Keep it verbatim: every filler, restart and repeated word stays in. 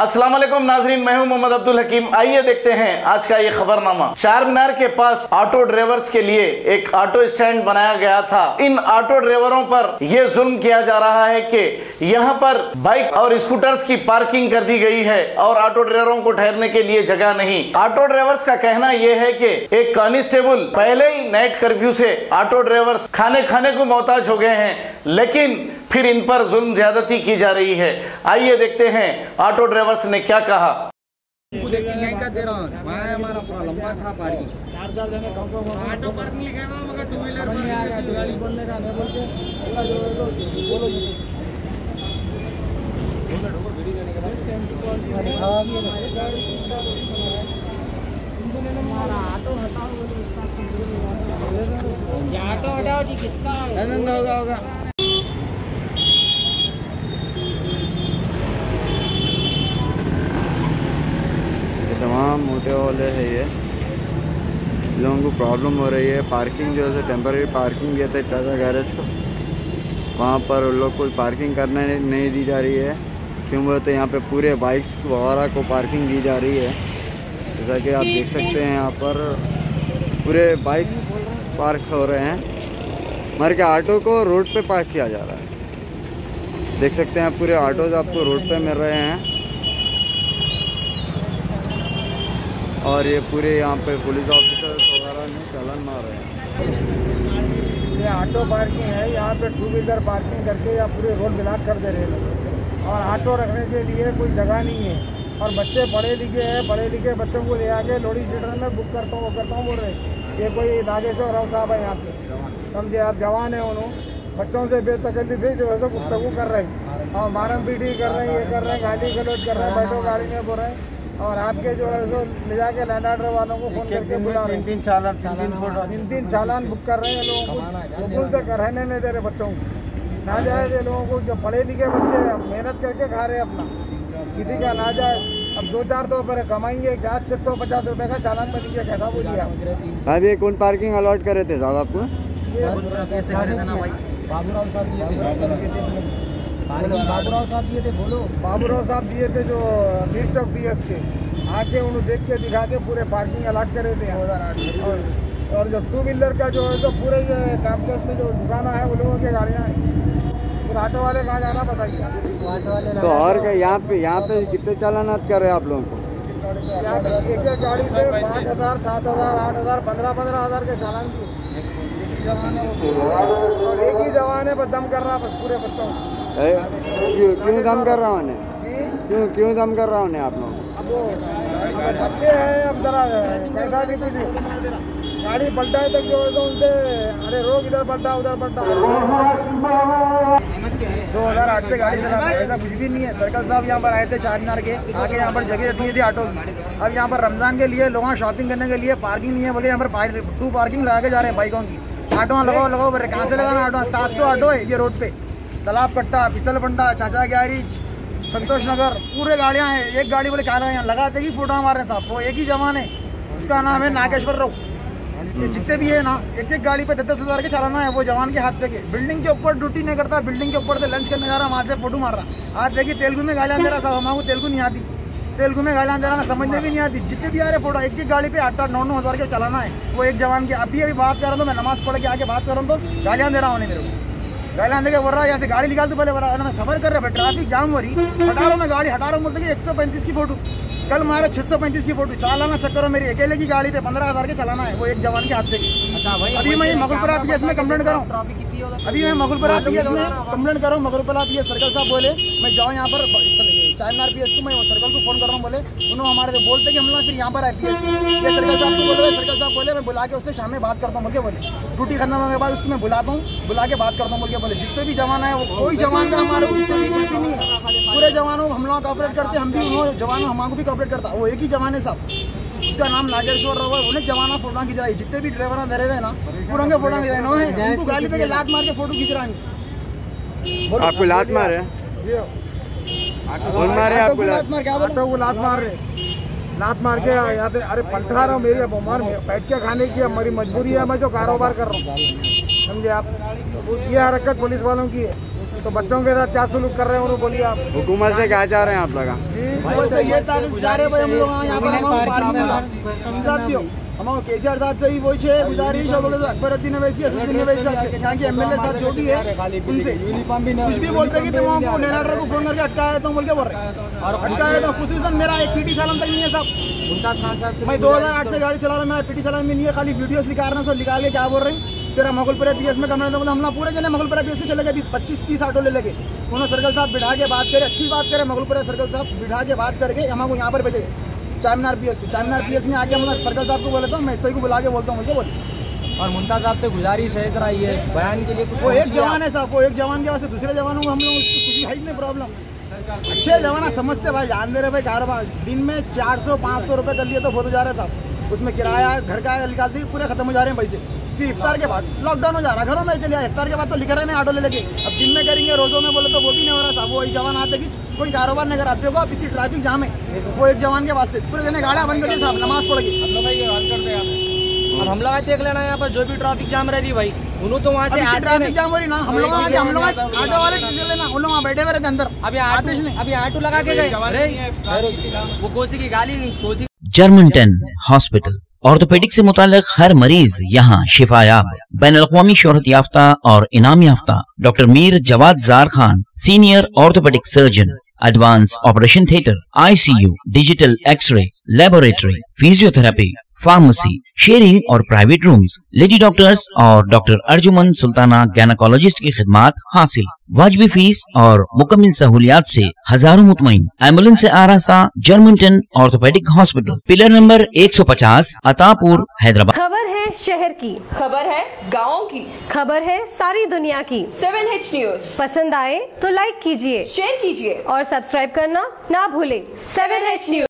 अस्सलाम वालेकुम नाजरीन, मैं हूं मोहम्मद अब्दुल हकीम। आइए देखते हैं आज का ये खबरनामा। चार मीनार के पास ऑटो ड्राइवर्स के लिए एक ऑटो स्टैंड बनाया गया था। इन ऑटो ड्राइवरों पर यह जुल्म किया जा रहा है कि यहाँ पर बाइक और स्कूटर्स की पार्किंग कर दी गई है और ऑटो ड्राइवरों को ठहरने के लिए जगह नहीं। ऑटो ड्राइवर्स का कहना यह है कि एक कांस्टेबल पहले ही नाइट कर्फ्यू से ऑटो ड्राइवर्स खाने खाने को मोहताज हो गए हैं, लेकिन फिर इन पर जुल्म ज्यादती की जा रही है। आइए देखते हैं ऑटो ड्राइवर्स ने क्या कहा। ऑटो पार्किंग लिखा हुआ मगर टू व्हीलर समझ में आएगा, गाड़ी बोलने का नहीं बोलते पूरा जो है तो बोलो ऑटो हटाओ, ऑटो हटाओ जी, किसका होगा होगा तमाम मोटे वाले है। ये लोगों को प्रॉब्लम हो रही है। पार्किंग जो है टेम्पररी पार्किंग दिया था टाटा गैरेज को, वहाँ पर लोग को पार्किंग करने नहीं दी जा रही है। क्यों बोलते यहाँ पे पूरे बाइक्स वगैरह को पार्किंग दी जा रही है। जैसा कि आप देख सकते हैं यहाँ पर पूरे बाइक्स पार्क हो रहे हैं। मर के ऑटो को रोड पे पार्क किया जा रहा है। देख सकते हैं पूरे ऑटोज़ आपको रोड पे मिल रहे हैं और ये पूरे यहाँ पे पुलिस ऑफिसर्स वगैरह ने चालान मार रहे हैं। ये ऑटो पार्किंग है, यहाँ पे टू व्हीलर पार्किंग करके या पूरे रोड ब्लॉक कर दे रहे हैं और ऑटो रखने के लिए कोई जगह नहीं है। और बच्चे पढ़े लिखे हैं, पढ़े लिखे बच्चों को ले आके लोडी सीटर में बुक करता हूँ वो करता हूँ बोल रहे। ये कोई नागेश्वर राव साहब है यहाँ पे, समझे आप, जवान है उन्होंने बच्चों से बेतकल्लुफ़ी जो है सो गुफ्तगू कर रहे हैं और मारम पीटी कर रहे हैं, ये कर रहे हैं, गाली गलौज कर रहे हैं, बैठो गाड़ी में बोल रहे हैं। और आपके जो है सो ले जाके लैंड ऑर्डर वालों को फोन करके बुला रहे हैं। तीन चालान तीन तीन चालान बुक कर रहे हैं लोगों को, स्कूल से रहने नहीं दे रहे बच्चों को। ना जाए थे लोगों को, जो पढ़े लिखे बच्चे मेहनत करके खा रहे हैं अपना, किसी का ना जाए। अब दो चार तो पर कमाएंगे क्या, छः सौ पचास रुपये का चालान बनेंगे, कैसा बोलिए आप साहब। ये कौन पार्किंग अलॉट करे थे साहब आपको? ये बाबूराव साहब दिए थे, बाबूराव साहब दिए थे, बोलो बाबूराव साहब दिए थे जो मीर चौक बी एस के, आके उन्हें देख के दिखा के पूरे पार्किंग अलॉट करे थे दो हज़ार आठ। और और जो टू व्हीलर का जो है तो पूरे ये कॉम्प्लेक्स में जो दुकाना है वो लोगों की गाड़ियाँ हैं। फिर ऑटो वाले कहाँ जाना बताइए? ऑटो वाले तो और क्या यहाँ पे यहाँ पे कितने चालानात कर रहे हैं आप लोगों को? एक एक गाड़ी पे पाँच हज़ार सात हज़ार आठ हज़ार पंद्रह पंद्रह हज़ार के चालान दिए और एक ही जवान है बस दम कर रहा बस पूरे बच्चों क्यों क्यों दम कर रहा हूँ? क्यों क्यों दम कर रहा हूँ आप लोग? अब वो बच्चे हैं, अब जरा कैसा भी कुछ गाड़ी पलटाए तक जो है तो उनसे अरे रोक इधर पलटा उधर पलटा। दो हज़ार आठ से गाड़ी चला रहे, ऐसा कुछ भी नहीं है। सर्कल साहब यहाँ पर आए थे चार मीनार के आगे, यहाँ पर जगह दी थी ऑटो की। अब यहाँ पर रमजान के लिए लोग शॉपिंग करने के लिए पार्किंग नहीं है, बोले यहाँ पर टू पार्किंग लगा के जा रहे हैं बाइकों की। ऑटो लगाओ लगाओ बोले, कहाँ से लगाना ऑटो? सात सौ ऑटो है ये रोड पे, तालाब कट्टा, फिसल पंडा, चाचा गैरेज, संतोष नगर, पूरे गाड़ियाँ हैं। एक गाड़ी बोले क्या लगा लगाते ही फोटो हमारे साहब, वो एक ही जवान है, उसका नाम है नागेश्वर राव। ये जितने भी है ना, एक एक गाड़ी पे दस दस हज़ार के चलाना है, वो जवान के हाथ पे के। बिल्डिंग के ऊपर ड्यूटी नहीं करता, बिल्डिंग के ऊपर से लंच करने जा रहा, वहाँ से फोटो मार रहा। आज देखिए तेलुगु में गालियाँ दे रहा साहब, हमारे को तेलुगु नहीं आती, तेलुगु में गालियाँ दे रहा ना, समझने भी नहीं आती। जितने भी आ रहे फोटो एक एक गाड़ी पे आठ आठ नौ नौ हज़ार के चलाना है, वो एक जवान के। अभी अभी बात कर रहा हूँ मैं, नमाज पढ़ के आके बात कर रहा हूँ तो गालियाँ दे रहा हूँ मेरे को, गालियाँ दे के बोल रहा है यहाँ से गाड़ी निकाल दो पहले, बोला मैं सफर कर रहा है, ट्रैफिक जाम हो रही, हटा रहा हूँ मैं गाड़ी, हटा रहा हूँ बोलते कि एक सौ पैंतीस की फोटो, कल मारे छह सौ पैंतीस की फोटो। चालाना चक्कर मेरी अकेले की गाड़ी पे पंद्रह हज़ार के चलाना है, वो एक जवान के हाथ से। अच्छा भाई, अभी मैं मगलपुरा पी एस में कंप्लेंट कर रहा हूँ, अभी मैं मगलपुरा पी एस में कंप्लेंट कर रहा हूँ। मगलपुरा पी एस सर्कल साहब बोले मैं जाऊँ यहाँ पर चार मीनार पी एस को, मैं सर्कल को फोन कर रहा हूँ, बोले उन्होंने हमारे से बोलते कि हम लोग फिर यहाँ पर आए पी एस ये सर्कल साहब को बोले, सर्कल साहब बोले मैं बुला के उससे शाम में बात करता हूँ बोल के बोले, ड्यूटी खत्म होने के बाद उसको मैं बुलाता हूँ, बुला के बात करता हूँ बोल के बोले। जितने भी जवान है वो कोई जवान का हमारे उससे भी कुछ भी नहीं है, पूरे जवानों हम लोग कॉपरेट करते, हम भी उन्होंने जवानों हमारे भी कॉपरेट करता। वो एक ही जवान है साहब, उसका नाम नागेश्वर राव है, उन्हें जवाना फोटो खींच रहा है। जितने भी ड्राइवर धरे हुए ना पूरा के फोटो खींच रहे हैं, उनको गाली पे लात मार के फोटो खींच रहा है। आपको लात मारे? कौन मारे आपको? लात मार, क्या ऑटो को लात मार रहे, लात मार के यहाँ पे अरे पलटा रहा हूँ, मेरी बीमार बैठ के खाने की हमारी मजबूरी है, मैं जो कारोबार कर रहा हूँ, समझे आप। ये हरकत पुलिस वालों की है। तो बच्चों के साथ क्या सुलूक कर रहे हैं उन्होंने बोलिए आप। हुकूमत से क्या चाह रहे हैं आप लोग? ये जा रहे भाई हम लोग यहाँ पर हम केसीआर साहब से ही वही छे गुजारिश और बोले तो अकबरुद्दीन अवैसी, असदुद्दीन अवैसी साहब से, यहाँ के एमएलए साहब जो भी है उनसे कुछ भी बोलते कि तुम को नेरेटर को फोन करके अटकाया तो बोल के बोल रहे और अटकाया तो खुसूसन मेरा एक पीटी चालान तक नहीं है साहब। मैं दो हजार आठ से गाड़ी चला रहा हूँ, मेरा पीटी चालान भी नहीं है, खाली वीडियोस निकाल रहे हैं। सब निकाल के क्या बोल रहे हैं तेरा मगुलपुरा पीएस में करना है, हम पूरे जने मगुलपुरा पीएस में चले गए। अभी पच्चीस तीस ऑटो ले लगे उन्होंने सर्कल साहब बिठा के बात करे, अच्छी बात करे, मगुलपुरा सर्कल साहब बिठा के बात करके हमको यहाँ पर भेजे चारमीनार पीएस को। चारमीनार पीएस में आके हम सर्कल साहब को बोले तो मैं सही को बुला के बोलता हूँ बोल बोले। और मुमताज साहब से गुजारिश है जरा ये बयान के लिए कुछ वो एक जवान है साहब, वो एक जवान के वास्ते दूसरे जवानों को हम लोग कुछ है ही नहीं प्रॉब्लम। अच्छे जवाना समझते भाई, जान दे रहे भाई कारोबार दिन में चार सौ पाँच सौ रुपये कर लिए तो बहुत हो जा रहे हैं साहब, उसमें किराया घर का निकालते पूरे खत्म हो जा रहे हैं पैसे। फिर इफ्तार के बाद लॉकडाउन हो जा रहा है, घरों में चलिए इफ्तार के बाद तो लिख रहे हैं ऑटो ले लेके, अब दिन में करेंगे रोजों में बोले तो वो भी नहीं हो रहा साहब। वो एक जवान आते कि कोई कारोबार नहीं कर रहा, देखो इतनी ट्रैफिक जाम है, वो एक जवान के वास्ते पूरे जने गाड़ियाँ बंद कर दी साहब, नमाज पढ़ के और हम लोग देख लेना यहाँ पर जो भी ट्रैफिक जाम रही भाई उन्होंने तो वहाँ से ट्रैफिक जाम हो रही ना, हम लोग हम लोग ऑटो वाले लेना उन लोग वहाँ बैठे हुए रहते अंदर। अभी आटो अभी ऑटो लगा के गए वो कोसी की गाली कोसी। जर्मनटन हॉस्पिटल ऑर्थोपेडिक से मुताल्लिक हर मरीज यहाँ शिफायाब। बैन अल-अक़वामी शोहरत याफ्ता और इनाम याफ्ता doctor Mir Jawad Zar Khan, senior orthopedic surgeon, advance operation theatre, ICU, digital x ray, laboratory, physiotherapy, pharmacy, sharing और प्राइवेट रूम्स, लेडी डॉक्टर्स और डॉक्टर अर्जुमन सुल्ताना गैनाकोलॉजिस्ट की खिदमात हासिल। वाजिबी फीस और मुकम्मल सहूलियात से हजारों मुतमईन। एम्बुलेंस से आरास्ता Germantown orthopedic hospital, pillar number एक सौ पचास, अतापुर, हैदराबाद। खबर है शहर की, खबर है गाँव की, खबर है सारी दुनिया की। सेवन एच न्यूज पसंद आए तो लाइक कीजिए, शेयर कीजिए और सब्सक्राइब करना ना भूले। Seven H news.